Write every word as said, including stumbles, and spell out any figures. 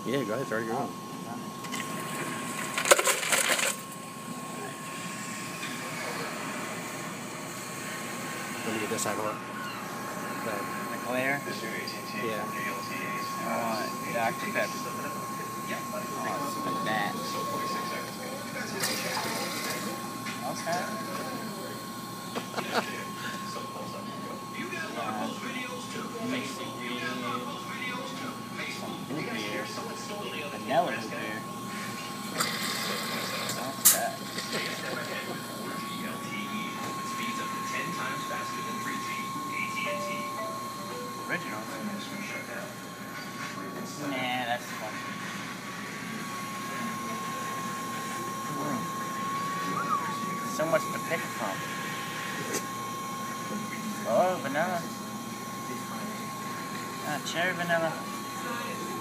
Yeah, go ahead, start your own. Let me get this side on. The glare? Yeah. I want Doctor Pepper. I want some of that. Okay. Uh, mixed ingredients. Some root beer. Vanilla root beer. Okay. Original. Nah, that's fun. Mm. So much to pick from. Oh, vanilla. Ah, cherry vanilla.